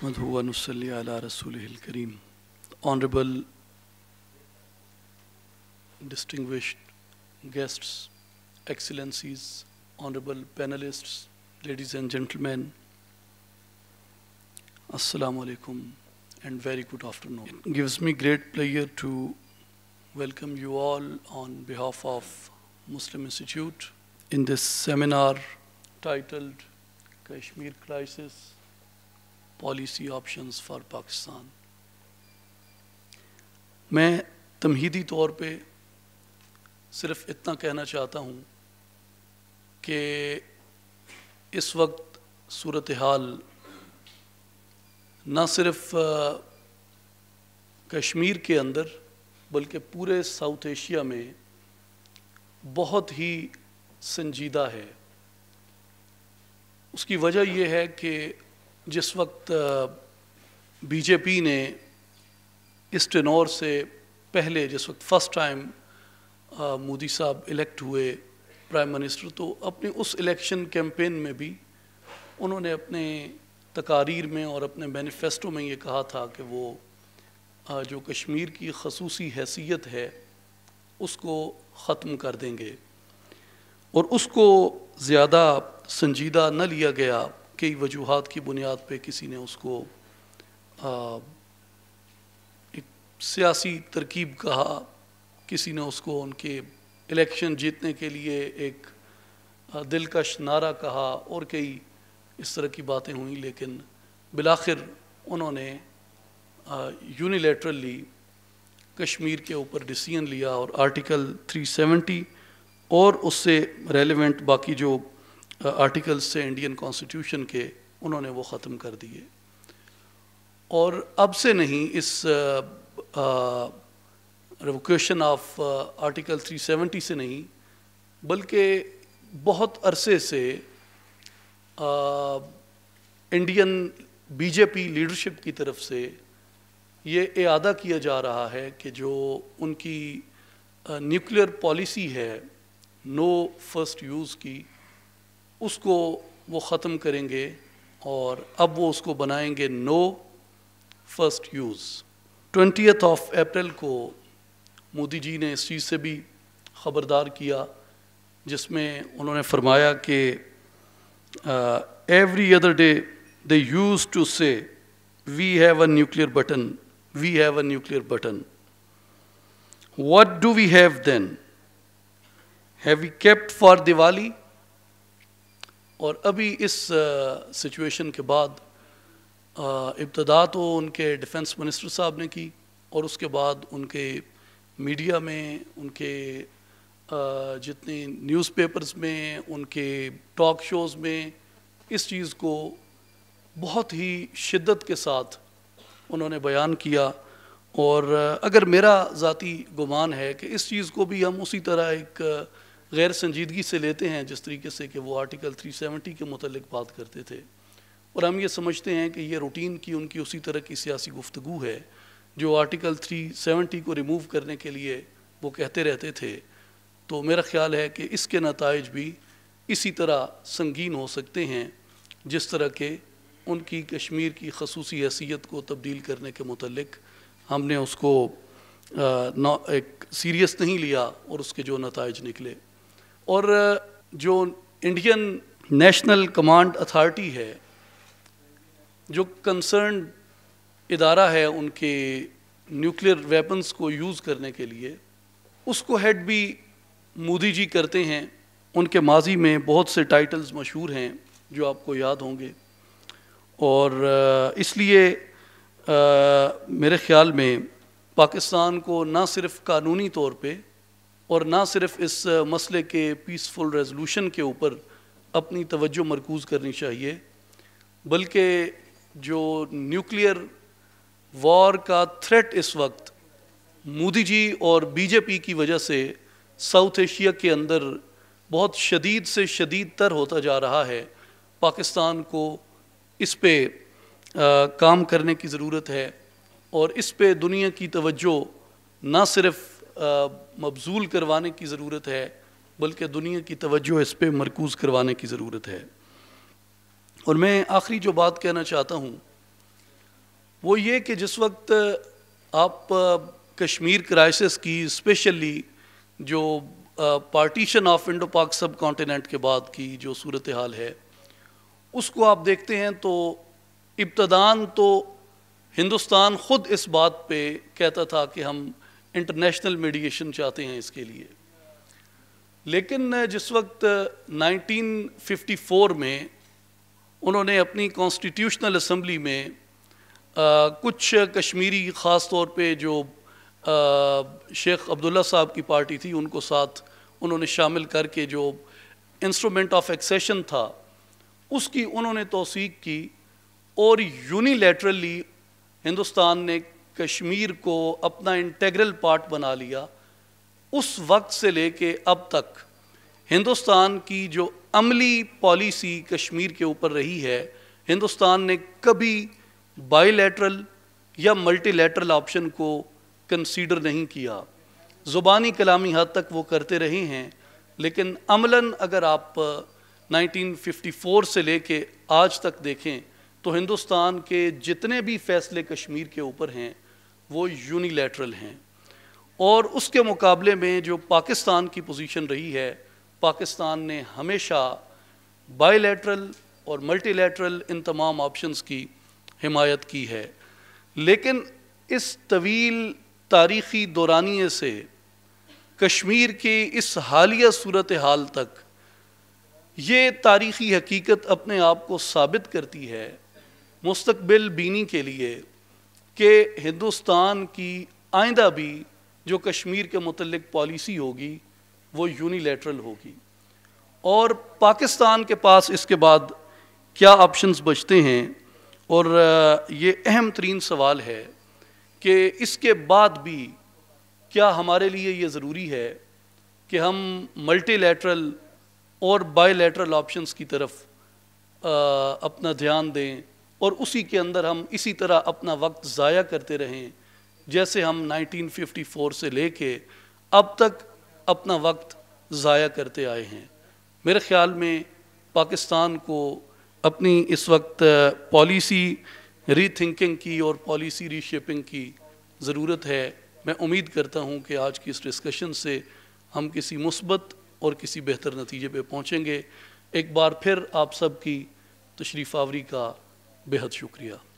نحمدہ و نصلی علی رسولہ الکریم. Honorable distinguished guests, excellencies, honorable panelists, ladies and gentlemen, Assalamu alaikum and very good afternoon. It gives me great pleasure to welcome you all on behalf of Muslim Institute in this seminar titled Kashmir Crisis, Policy Options for Pakistan. میں تمہیدی طور پہ صرف اتنا کہنا چاہتا ہوں کہ اس وقت صورتحال نہ صرف کشمیر کے اندر بلکہ پورے ساؤتھ ایشیا میں بہت ہی سنجیدہ ہے. اس کی وجہ یہ ہے کہ جس وقت بی جے پی نے اس ٹینور سے پہلے جس وقت فرسٹ ٹائم مودی صاحب الیکٹ ہوئے پرائم منسٹر، تو اپنے اس الیکشن کیمپین میں بھی انہوں نے اپنے تقاریر میں اور اپنے مینیفیسٹو میں یہ کہا تھا کہ وہ جو کشمیر کی خصوصی حیثیت ہے اس کو ختم کر دیں گے، اور اس کو زیادہ سنجیدہ نہ لیا گیا. کئی وجوہات کی بنیاد پہ کسی نے اس کو ایک سیاسی ترکیب کہا، کسی نے اس کو ان کے الیکشن جیتنے کے لیے ایک دلکش نعرہ کہا، اور کئی اس طرح کی باتیں ہوئیں. لیکن بالآخر انہوں نے یونیلیٹرلی کشمیر کے اوپر ڈیسیژن لیا اور آرٹیکل 370 اور اس سے ریلیونٹ باقی جو آرٹیکلز سے انڈین کانسٹیٹیوشن کے انہوں نے وہ ختم کر دیے. اور اب سے نہیں، اس ریووکیشن آف آرٹیکل 370 سے نہیں بلکہ بہت عرصے سے Indian B J P leadership کی طرف سے یہ اعادہ کیا جا رہا ہے کہ جو ان کی نیوکلیئر پالیسی ہے نو فرسٹ یوز کی، اس کو وہ ختم کریں گے اور اب وہ اس کو بنائیں گے no first use. 20th of April کو مودی جی نے اس چیز سے بھی خبردار کیا، جس میں انہوں نے فرمایا کہ every other day they use to say we have a nuclear button, we have a nuclear button. What do we have then? Have we kept for Diwali? اور ابھی اس سچویشن کے بعد ابتدا تو ان کے ڈیفنس منسٹر صاحب نے کی، اور اس کے بعد ان کے میڈیا میں، ان کے جتنے نیوز پیپرز میں، ان کے ٹاک شوز میں اس چیز کو بہت ہی شدت کے ساتھ انہوں نے بیان کیا. اور اگر میرا ذاتی گمان ہے کہ اس چیز کو بھی ہم اسی طرح ایک غیر سنجیدگی سے لیتے ہیں جس طریقے سے کہ وہ آرٹیکل 370 کے متعلق بات کرتے تھے، اور ہم یہ سمجھتے ہیں کہ یہ روٹین کی ان کی اسی طرح کی سیاسی گفتگو ہے جو آرٹیکل 370 کو ریموو کرنے کے لیے وہ کہتے رہتے تھے. تو میرا خیال ہے کہ اس کے نتائج بھی اسی طرح سنگین ہو سکتے ہیں جس طرح کہ ان کی کشمیر کی خصوصی حیثیت کو تبدیل کرنے کے متعلق ہم نے اس کو ایک سیریس نہیں لیا اور اس کے جو نتائج نکلے. اور جو انڈین نیشنل کمانڈ اتھارٹی ہے، جو کنسرنڈ ادارہ ہے ان کے نیوکلیئر ویپنز کو یوز کرنے کے لیے، اس کو ہیڈ بھی مودی جی کرتے ہیں. ان کے ماضی میں بہت سے ٹائٹلز مشہور ہیں جو آپ کو یاد ہوں گے، اور اس لیے میرے خیال میں پاکستان کو نہ صرف قانونی طور پہ اور نہ صرف اس مسئلے کے پیسفل ریزولوشن کے اوپر اپنی توجہ مرکوز کرنی چاہیے، بلکہ جو نیوکلیئر وار کا تھریٹ اس وقت مودی جی اور بی جے پی کی وجہ سے ساؤتھ ایشیا کے اندر بہت شدید سے شدید تر ہوتا جا رہا ہے. پاکستان کو اس پہ کام کرنے کی ضرورت ہے، اور اس پہ دنیا کی توجہ نہ صرف مبذول کروانے کی ضرورت ہے بلکہ دنیا کی توجہ اس پہ مرکوز کروانے کی ضرورت ہے. اور میں آخری جو بات کہنا چاہتا ہوں وہ یہ کہ جس وقت آپ کشمیر کرائسس کی اسپیشلی جو partition of Indo Pak sub continent کے بعد کی جو صورتحال ہے اس کو آپ دیکھتے ہیں تو ابتداً تو ہندوستان خود اس بات پہ کہتا تھا کہ ہم انٹرنیشنل میڈیشن چاہتے ہیں اس کے لیے، لیکن جس وقت 1954 میں انہوں نے اپنی کانسٹیٹیوشنل اسمبلی میں کچھ کشمیری خاص طور پہ جو شیخ عبداللہ صاحب کی پارٹی تھی ان کو ساتھ انہوں نے شامل کر کے جو انسٹرومنٹ آف ایکسیشن تھا اس کی انہوں نے توثیق کی، اور یونیلیٹرلی ہندوستان نے کشمیر کو اپنا انٹیگرل پارٹ بنا لیا۔ اس وقت سے لے کے اب تک ہندوستان کی جو عملی پالیسی کشمیر کے اوپر رہی ہے، ہندوستان نے کبھی بائی لیٹرل یا ملٹی لیٹرل آپشن کو کنسیڈر نہیں کیا۔ زبانی کلامی حد تک وہ کرتے رہے ہیں، لیکن عملاً اگر آپ 1954 سے لے کے آج تک دیکھیں تو ہندوستان کے جتنے بھی فیصلے کشمیر کے اوپر ہیں وہ یونیلیٹرل ہیں، اور اس کے مقابلے میں جو پاکستان کی پوزیشن رہی ہے، پاکستان نے ہمیشہ بائی لیٹرل اور ملٹی لیٹرل ان تمام آپشنز کی حمایت کی ہے۔ لیکن اس طویل تاریخی دورانیے سے کشمیر کی اس حالیہ صورتحال تک یہ تاریخی حقیقت اپنے آپ کو ثابت کرتی ہے مستقبل بینی کے لیے کہ ہندوستان کی آئندہ بھی جو کشمیر کے متعلق پالیسی ہوگی وہ یونیلیٹرل ہوگی، اور پاکستان کے پاس اس کے بعد کیا آپشنز بچتے ہیں، اور یہ اہم ترین سوال ہے کہ اس کے بعد بھی کیا ہمارے لیے یہ ضروری ہے کہ ہم ملٹی لیٹرل اور بائی لیٹرل آپشنز کی طرف اپنا دھیان دیں، اور اسی کے اندر ہم اسی طرح اپنا وقت ضائع کرتے رہیں جیسے ہم 1954 سے لے کے اب تک اپنا وقت ضائع کرتے آئے ہیں۔ میرے خیال میں پاکستان کو اپنی اس وقت پالیسی ری تھنکنگ کی اور پالیسی ری شیپنگ کی ضرورت ہے۔ میں امید کرتا ہوں کہ آج کی اس ڈسکشن سے ہم کسی مثبت اور کسی بہتر نتیجے پہ پہنچیں گے۔ ایک بار پھر آپ سب کی تشریف آوری کا بے حد شکریہ۔